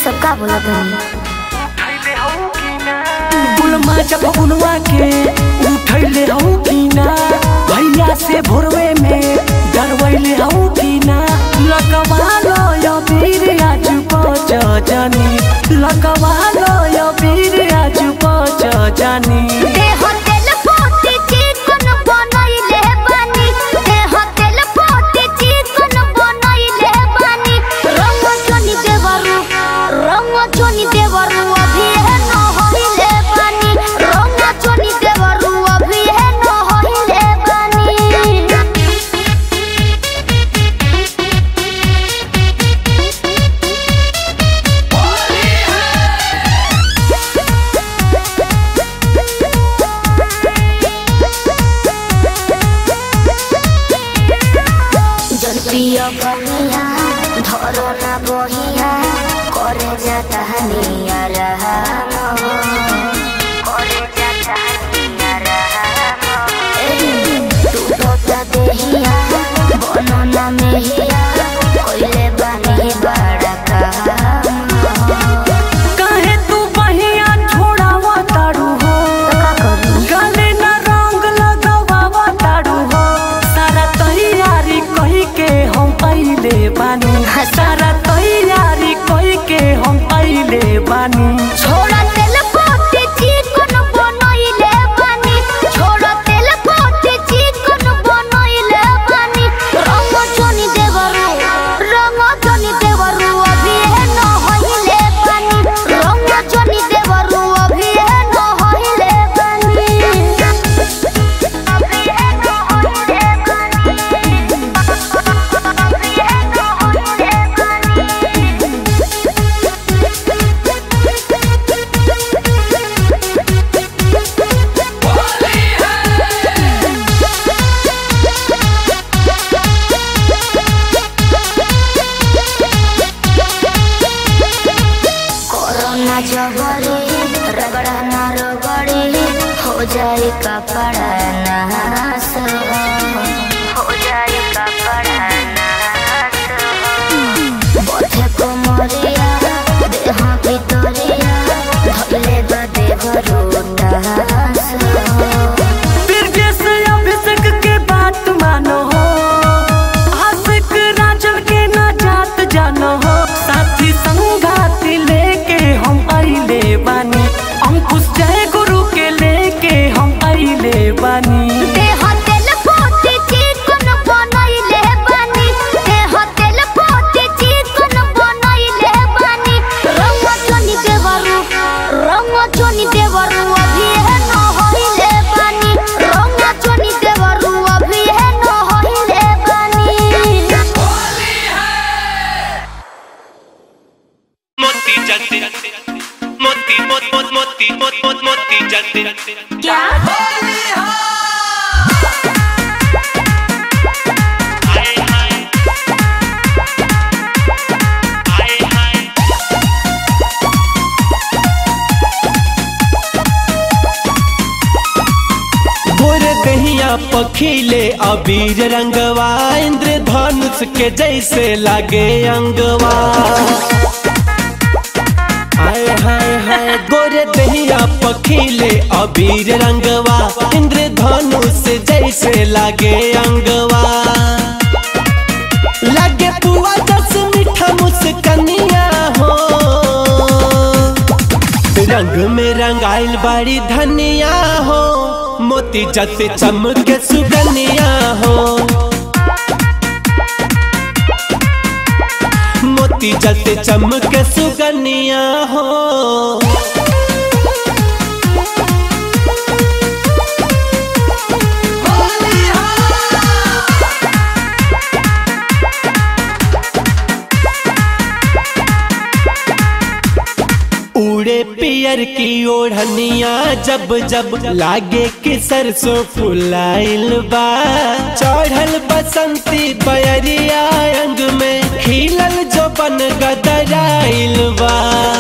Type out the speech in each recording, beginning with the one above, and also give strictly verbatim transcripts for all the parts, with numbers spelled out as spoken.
सब का बोला तनी बुलमा जब बुनवा के उठैले हूँ की ना भैया से भोरवे में डरवैले हूँ की ना लगवा लो या वीर आज पहुँच जानी लगवा लो या वीर आज पहुँच जानी बनिया धरो ना बहिया करे जाता हनिया रहा करे जाता हनिया रहा तू तो देहिया बनो ना मेहिया कोइले बनी बड़ा काहे तू बहिया छोड़ावा तारू हो गले ना रंग लगावा तारू हो सारा तैयारी कही के हम आइले बानी सारा तैयारी कही के हम आइले बानी छोड़ा तेल पोते चिकन बनइले बानी छोड़ा तेल पोते चिकन बनइले बानी रंग चनी देवरू रंग चनी देवरू अभी है न होइले बानी रंग चनी देवरू अभी है न होइले बानी अभी है न होइले बानी अभी है न होइले कोरोना जबरी रगड़ा ना रगड़ी हो जाए कपड़ा नास हो जाए कपड़ा नास बोथे को मरिया देह भितरिया धले बदे भरोटास बिरजेश अभिषेक के बात मानो हो आशिक राजन के ना जात जानो हो साथी संगाती लेके हम आइले बानी अंकुश जय गुरु के लेके हम आइले बानी देह तेल पोते चिकन बनइले बानी देह तेल पोते चिकन बनइले बानी रंग चनी देवरू रंग चनी देवरू अभी है न होइले बानी रंग चनी देवरू अभी है न होइले बानी मोती जलती मोती मोती मोती मोती मोती जलती क्या हाय हाय हाय हाय गोरे दहिया पखीले अबीर रंगवा इंद्रधनुष के जैसे लागे अंगवा हाय हाय हाय गोरे दहिया पखीले अबीर रंगवा इंद्रधनुष जैसे लागे अंगवा लागे पुआ दस मीठा मुस्कनिया हो रंग में रंगाइल बड़ी धनिया हो मोती जैसे चमके सुगनिया हो मोती जैसे चमके सुगनिया हो उड़े पियर की ओढ़निया जब जब लागे कि सरसों फुलाइल बा चढ़ल बसंती बयरिया अंग में खिलल जो बन गदराइल बा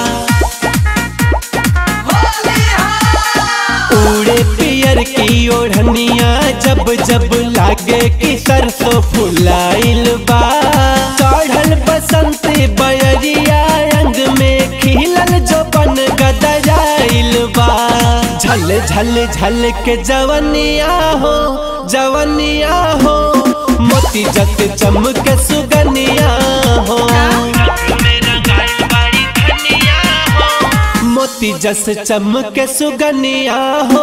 उड़े पियर की ओढ़निया जब जब लागे कि सरसों फुलाइल बा चढ़ल बसंती बयरिया अंग में झल झल के जवनिया हो जवनिया हो मोती जस चमके सुगनिया हो मोती जस चमके सुगनिया हो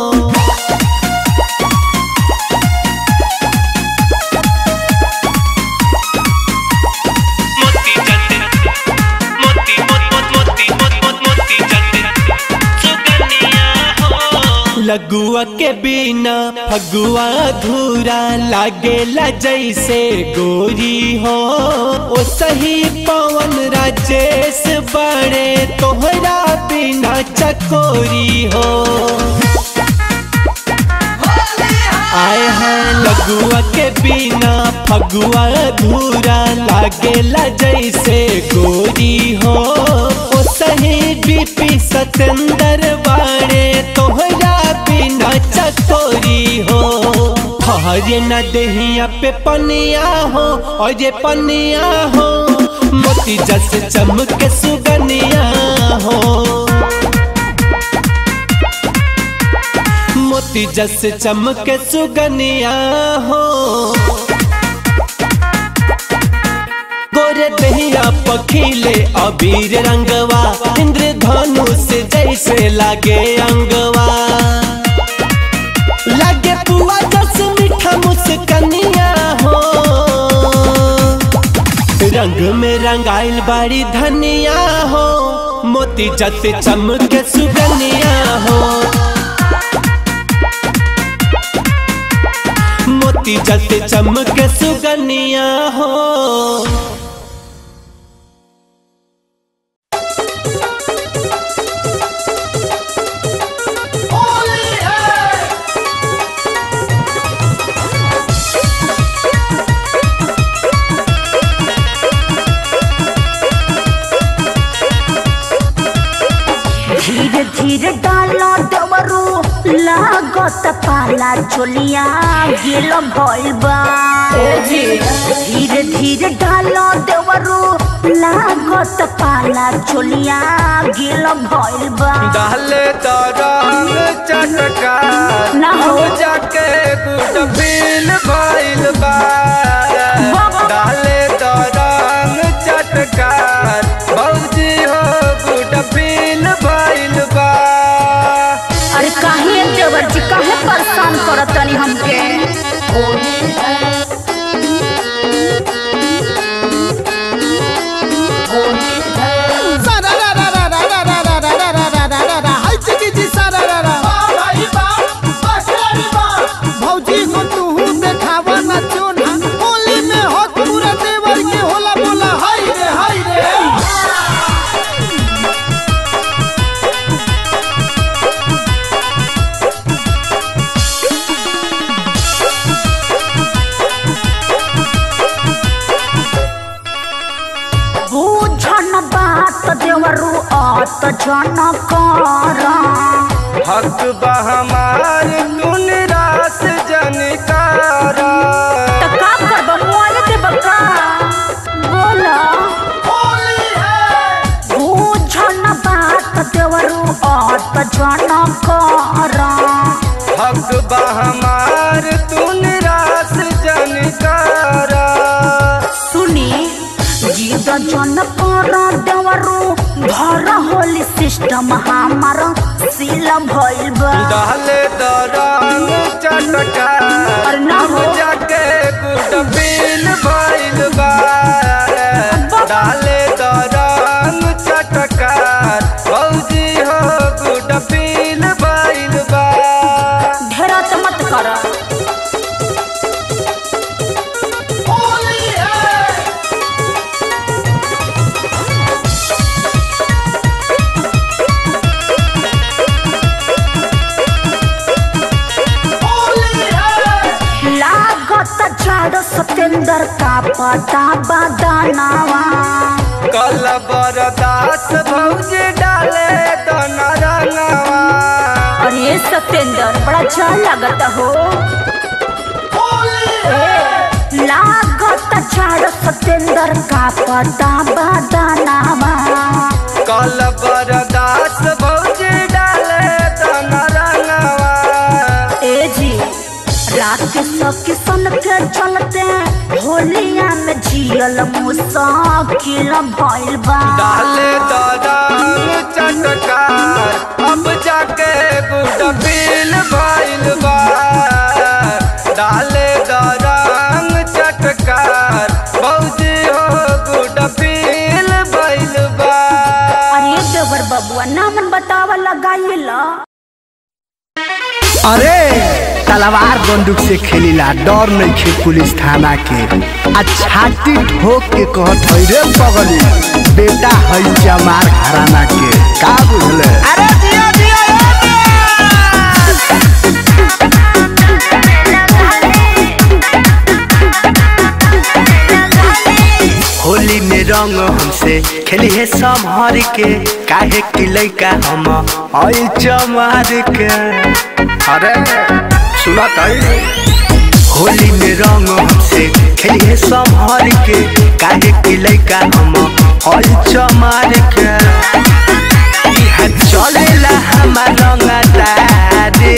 लगुआ के बिना फगुआ अधूरा लागेला जैसे गोरी हो ओ सही पवन राजेश बड़े तोहरा बिना चकोरी हो आए हैं लगुआ के बिना फगुआ अधूरा लागेला जैसे गोरी हो ओ सही बीपी सतेंद्र बड़े तोहरा बिना चकोरी हो हरे न देहिया पे पनिया हो और ये पनिया हो मोती जस चमके सुगनिया हो मोती जस चमके सुगनिया हो गोरे दहिया पखीले अबीर रंगवा इंद्रधनुष जैसे लागे अंगवा लागे पुआ जस मीठा मुस्कनिया हो रंग में रंगाइल बाड़ी धनिया हो मोती जस चमके सुगनिया हो मोती जस चमके सुगनिया हो धीरे धीरे डालो देवरू लागत पाला चोलिया गेल भइल बा धीरे धीरे डालो देवरू लागत पाला चोलिया गेल भइल बा डाले तो रंग चटका ना हो जाके गुड फील भइल बा डाले तो रंग चटका भौजी हो गुड फील भइल बा। अरे काहे देवर जी काहे परेशान करत तनी हमके भौजी को तू देखावा ना चोना होली में हो पूरा देवर के होला बोला हाय रे हाय रे बुझन बात देवरू आत जन कर हक बा हमार तुन रास जनकारा त का करब मोए देब का बोला होली है बुझन बात देवरू आत जन कर हक बा हमार तुन रास जनकारा सुनी जीद जन कर देवरू घर होली सिस्टम हमार सील भइल बा डाले तो रंग चटका और ना हो जाके गुड फील भइल बा डाले तो रंग चटका भौजी हो गुड फील भइल बा। ढेरा त मत कर होली है होली है लागत झाड़ सतेंद्र का पता बदनावा कल बरदास भौजी डाले तो रंगवा अरे सतेंद्र बड़ा अच्छा लागत हो होली है लागत झाड़ सतेंद्र का पता बदनावा कल बरदास भौजी डाले तो रंगवा किसन के चलते होलिया में जियल मुसाकिल भइल बा। डाले दरंग चटकार अब जाके गुड फील भइल बा। डाले दरंग चटकार भौजी हो गुड फील भइल बा। अरे देवर बबुआ नामन बतावा लगाइला। अरे तलवार बंदूक से खेलीला डर नहीं खे पुलिस थाना के। आ छाती ठोक के कहत है रे पगली बेटा है जमार घराना के। का बुझले? अरे दिया दिया होली में रंग हमसे खेली है संभार के। काहे कि लइका हम आई चमार के। अरे सुना ताई होली में रंग हमसे खेली है संभार के। काहे कि लइका हम आई चमार के। इहा चलेला हमार रंगदारी।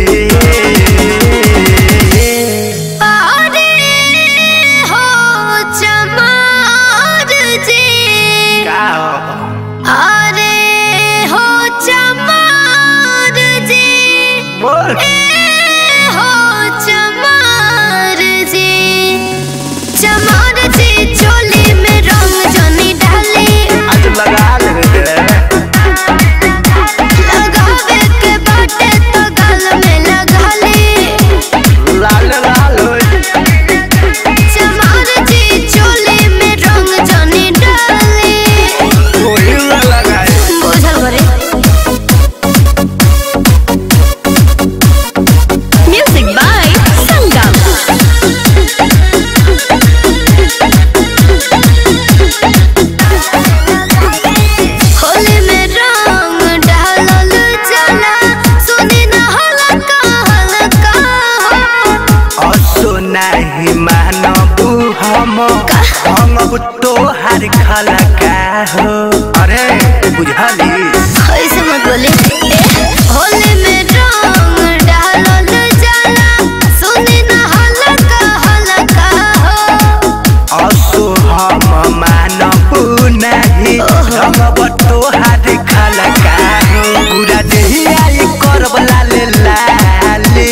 तोहार खाला का हो। अरे बुझाली ऐसे मत बोले। होली में रंग डालल जाला सुनी ना हलका हलका हो। असो हम मानबू नहीं हम तोहार खाला का हो। पूरा देहिया ये करब लाले लाले।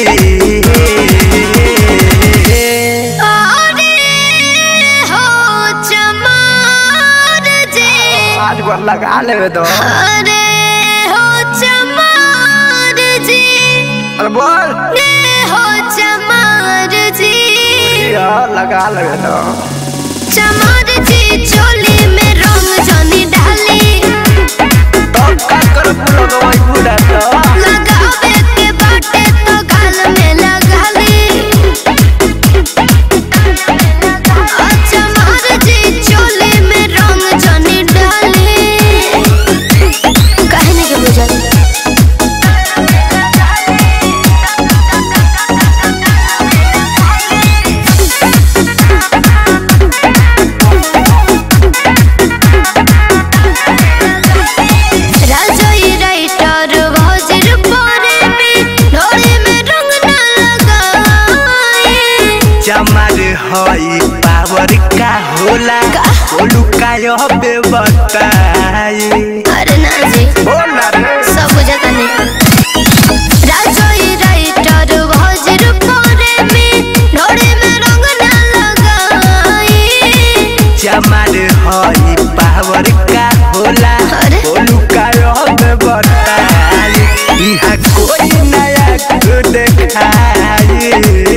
लगा ले दो। अरे हो चमार जी। अरे बोल हो चमार जी। लगा ले दो। चमार जी चोली में रंग जानी डाली। तो का कर लगवाई पूरा तो। लगावे के बाटे तो गाल में लगा ली। चमार जी चोली में रंग जानी डाली। जमार हई पावर का होला बोलू कायो बे बताई। अरे ना जी बोल ना रे सब बुझता नहीं। राजोई राइटर भोजर पोरे में ढोड़े में रंग ना लगाई। जमार हई पावर का होला बोलू कायो बे बताई। इहा कोई नया को देखाई।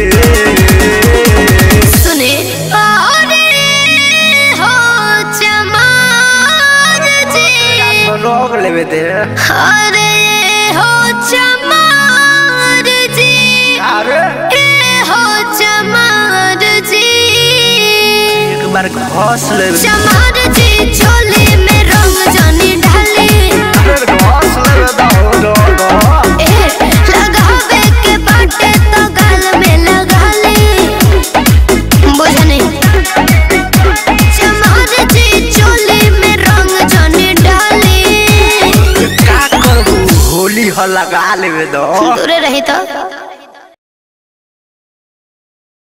रोक लेवे दे। अरे हो चमार जी। अरे ए हो चमार जी। एक बार घोस ले। चमार जी चोली में रंग जानी डाली। अरे घोस ले दो दो दो। ए लगावे के बाटे तो गाल में लगा ली। बुझ नहीं। चमार जी चोली में रंग जानी डाली। होली हो लगा लेवे दो। दूरे रही तो।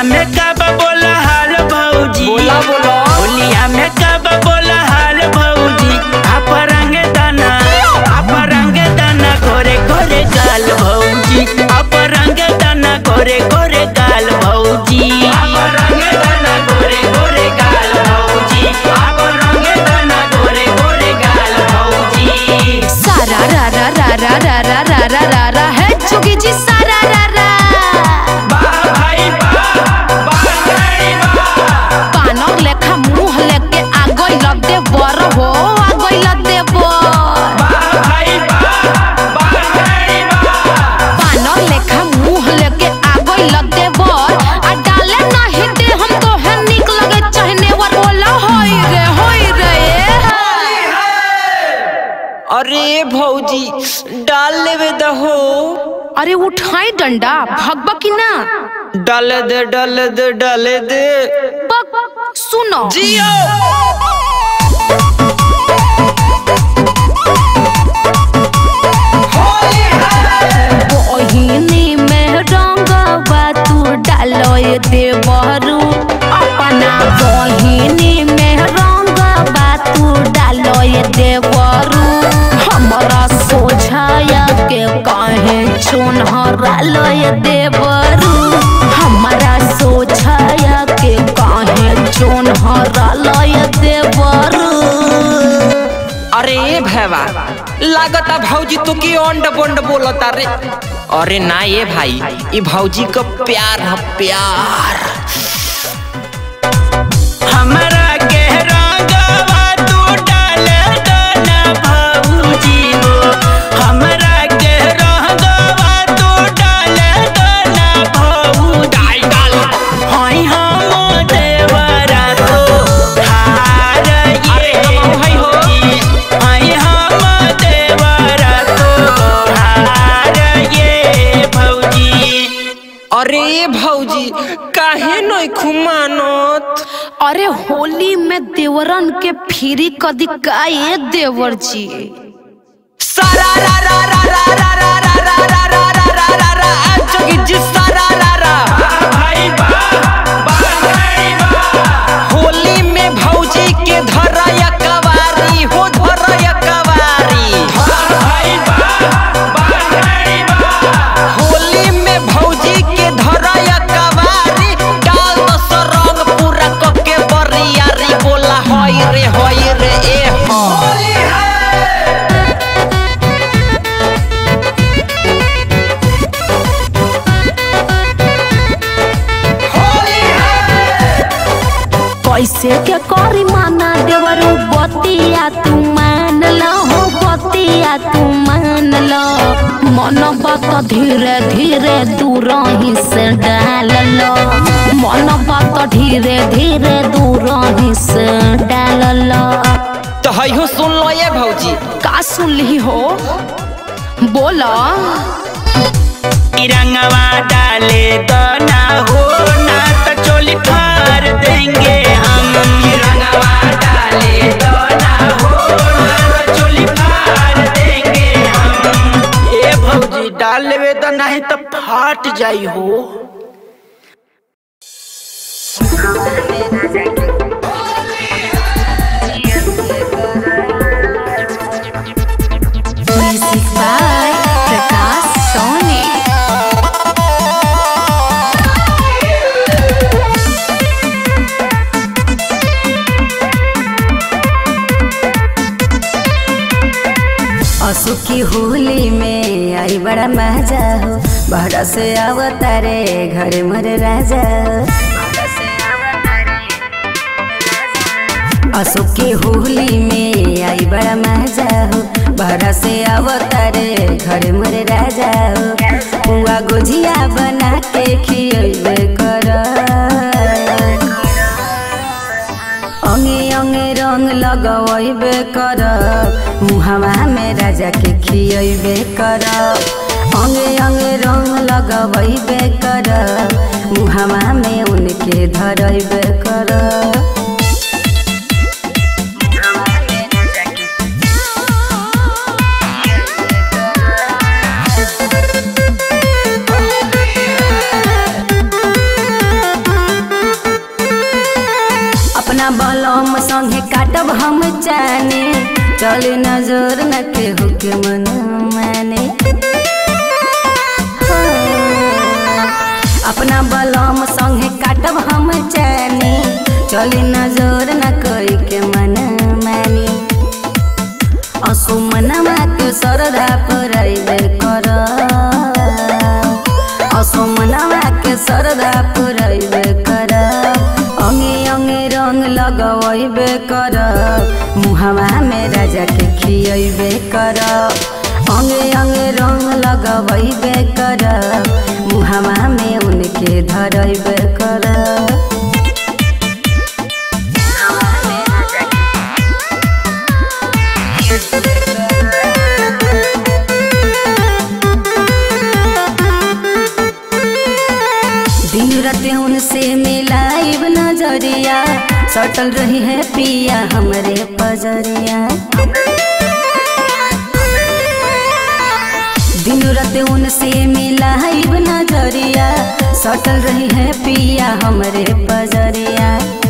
में कब बोला हाल भौजी, बोला बोला होलिया में कब बोला हाल भौजी, आप रंग दाना आप रंग दाना गोरे गोरे गाल भौजी, आप रंग दाना गोरे गोरे गाल भौजी, आप रंग दाना गोरे गोरे गाल भौजी, आप रंग दाना गोरे गोरे गाल भौजी। सारा रा रा रा रा रा रा रा रा रा रा है चुगी जी सारा रा रा। वाह भाई वाह वाह भाई वाह। पानक लेखा मुंह लेके आ गइल देवर हो आ गइल देवर। वाह भाई वाह वाह भाई वाह। पानक लेखा मुंह लेके आ गइल देवर आ डाले नहीं दे हम तो है निक लगे चाहने वर बोला होई रे होई रे। अरे भौजी डाल लेवे दहो। अरे उठाई डंडा भगबा की ना। डाले दे डाले दे डाले दे। बक सुनो जियो बहिनी में रंगवा तू डालो ये देवरू अपना बहिनी में रंगवा तू डालो ये देवरू हमरा सोझाया के काहे चुनहरा लो ये देवरू हमरा सोझाया के काहे चुनहरा लो ये देवरू। अरे भैया लागता भौजी तू की ओंड बोंड बोलता रे। अरे ना ये भाई ये भौजी का प्यार है प्यार। हमारा के रंगवा तू डाले दाना भौजी हो, हमारा के रंगवा तू डाले दाना भौजी डाल हाय हम देवरा तो हार ये भाई हो हाय हम देवरा तो हार ये भौजी। अरे भौजी काहे नहीं खुमानत। अरे होली में देवरन के फिरी कदी काए देवर जी। सारा रा रा रा रा रा रा रा रा रा रा रा रा रा रा जोगी जी सारा रा रा। भाई वाह वाह भाई वाह। होली में भौजी के धरया कवारी हो धरया कवारी। भाई वाह वाह भाई वाह। होली में भौजी के धरया कवारी डाल दो सरंग पूरा कके बरियारी बोला होई रे होई रे ए हो। कैसे के करी माना देवरू बतिया तू मान लो हो बतिया तू मान लो मन बात धीरे धीरे दूर ही से डाल लो मन बात धीरे धीरे दूर ही से डाल लो। तो हयो सुन लो ये भौजी का सुन ली हो बोला। रंगवा डाले तो ना हो ना तो चोली फाड़ देंगे हम। रंगवा डाले तो ना हो ना तो चोली फाड़ देंगे हम। ए भौजी डाल लेवे तो नहीं तो फाट जाई हो। Music by Prakash Soni. असु की होली में आई बड़ा मजा हो बाहर से अवतारे घर मर राजा हो। असु की होली में आई बड़ा मजा हो बाहर से अवतारे घर मर राजा हो। पुआ गुजिया बना के खियबे कर अंगे अंगे रंग लगवैबे कर मुहावा में राजा के खियबे कर। अंगे अंगे रंग लगवैबे कर मुहावा में उनके धरैबे कर। चले नजर न केहू के मन माने। अपना बलम संगे काटब हम चैनी, चले नजर न कोई के मन मानी। असुमनमा के सरधा पुरैबे कर, असुमनमा के सरधा पुरैबे कर। अंगे अंगे रंग लगवैबे कर, मुहवा में राजा के खियैबे कर। अंगे अंगे रंग लगवैबे कर, मुहवा में उनके धरैबे कर। दिन रात उनसे मिलाइब नजरिया, सटल रही है पिया हमरे पजरिया। दिन रात उनसे मिलाइब नजरिया, सटल रही है पिया हमरे पजरिया।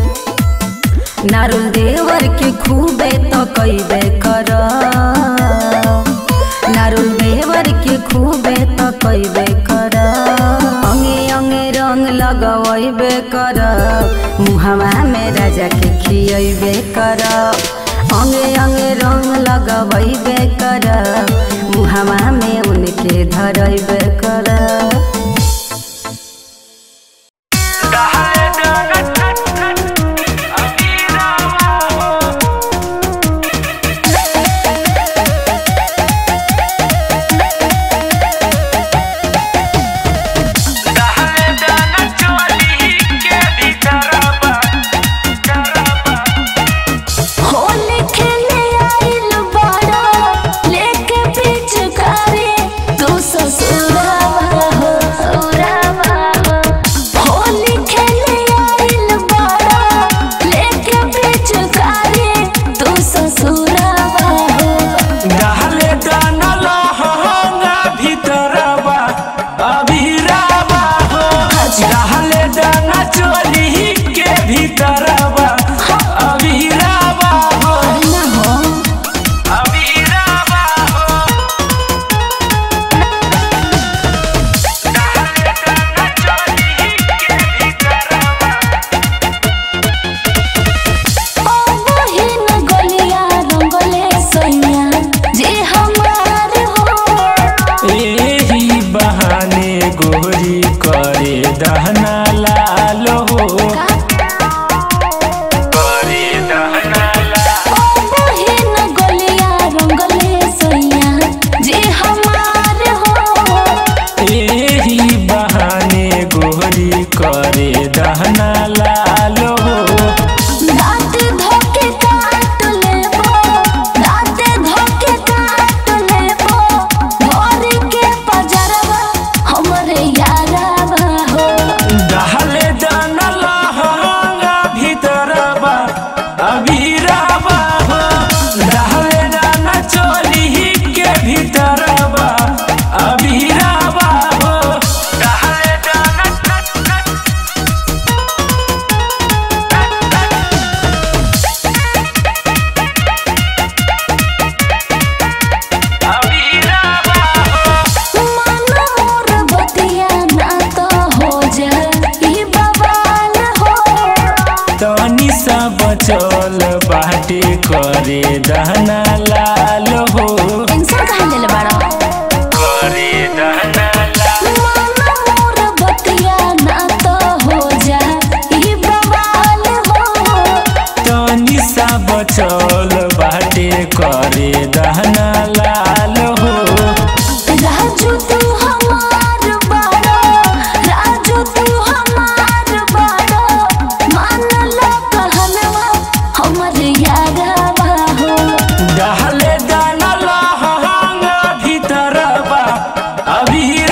नारुल देवर के खूबे तो कैबे कर, नारुल देवर के खूबे तो कैबे कर। अंगे अंगे रंग लगवैबे कर, मुहवा में राजा के खियैबे कर। अंगे अंगे रंग लगवैबे कर, मुहवा में उनके धरैबे कर। चल बाटे करे दहना लाल हो। टेंशन काहे लेले बाड़ा? करे दहना लाल माना मोर बतिया ना तो हो जा ई बवाल हो। तनी सा बचल बाटे करे दहना लाल हो। राजू तू हमार बाड़ा, राजू तू हमार बाड़ा, मान ला कहनवा हमर यारवा हो। डहले दाना लहंगा भीतरवा अभी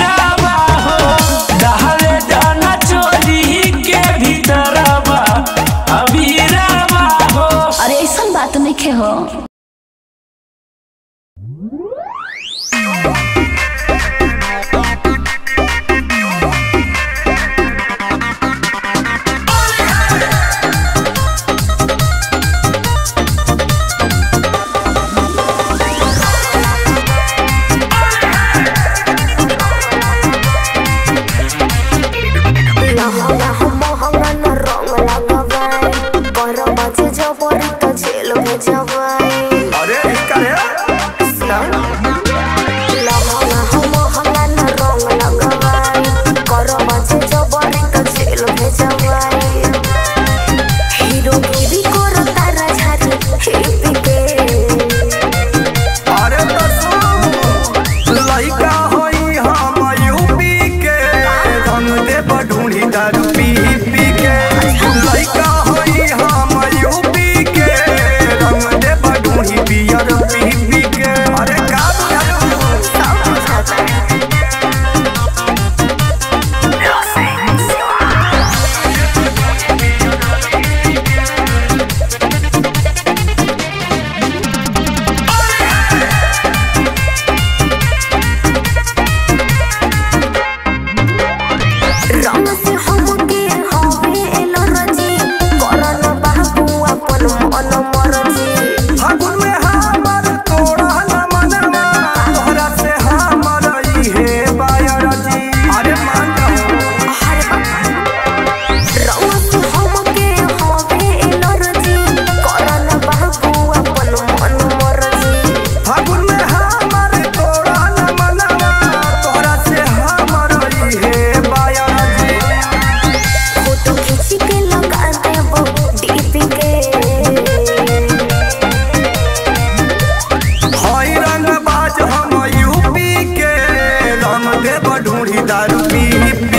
ढूंढी दारू पी